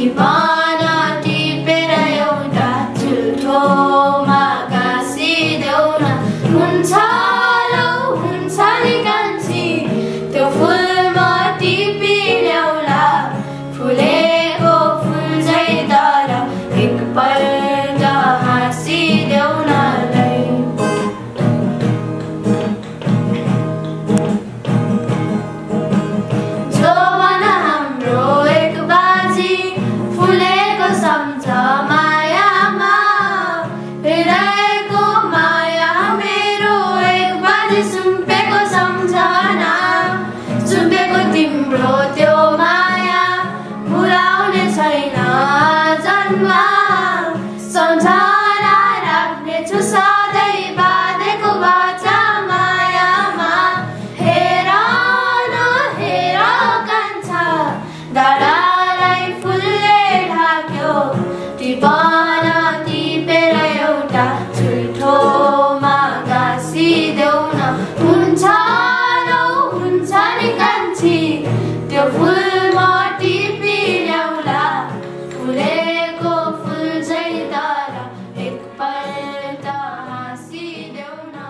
टिपाना टिपेर एउटा झुल्ठोमा गाँसिदेऊ न। हुन्छ लौ हुन्छ नि कान्छी त्यो फुलमा टिपी ल्याउला। फुलेको फुल झै तर एकपल्ट हाँसिदेऊ न लै। जोवन हाम्रो एक बाजी फुलेको सम्झ मायामा। हृदयको माया मेरो एक बाजी सुम्पेको सम्झना। सुम्पेको तिम्रो त्यो माया भुलाउने छैन जन्म। सम्झना राख्नेछु सधैँ बाँधेको बाचा मायामा। हेर न हेर कान्छा डाँडालाई फुलले ढाक्यो। टिपाना टिपेर एउटा झुल्ठोमा गाँसिदेऊ न। हुन्छ लौ हुन्छ नि कान्छी त्यो फुलमा टिपी ल्याउला। फुलेको फुल झै तर एकपल्ट हाँसिदेऊ न।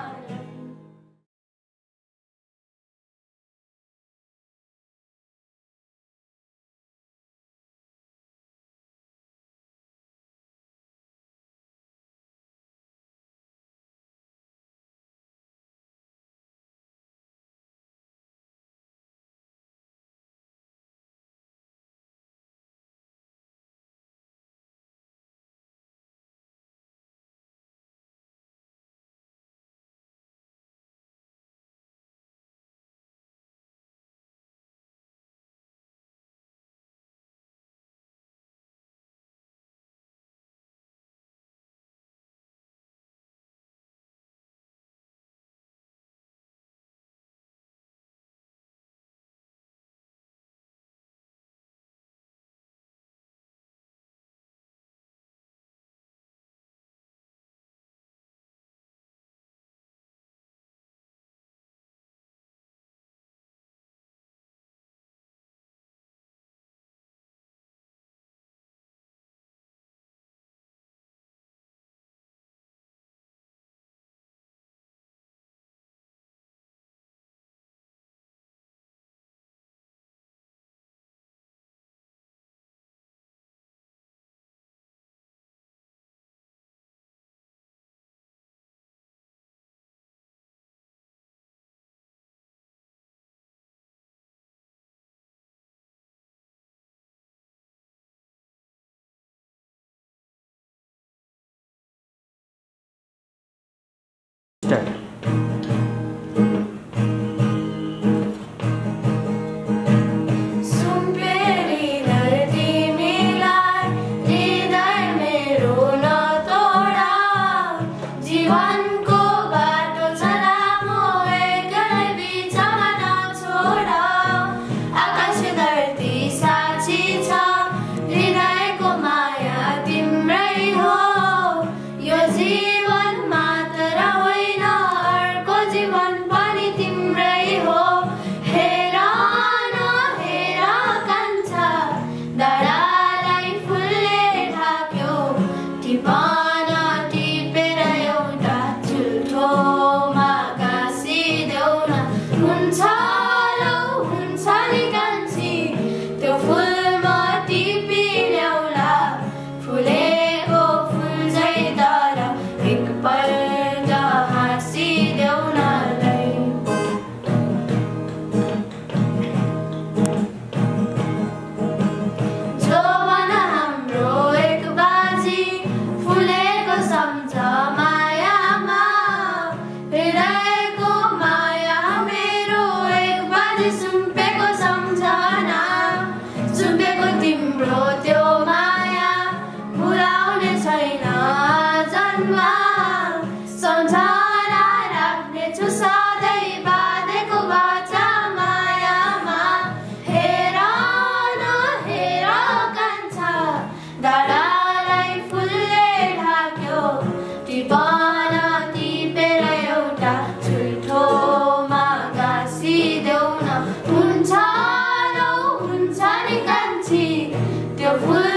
Your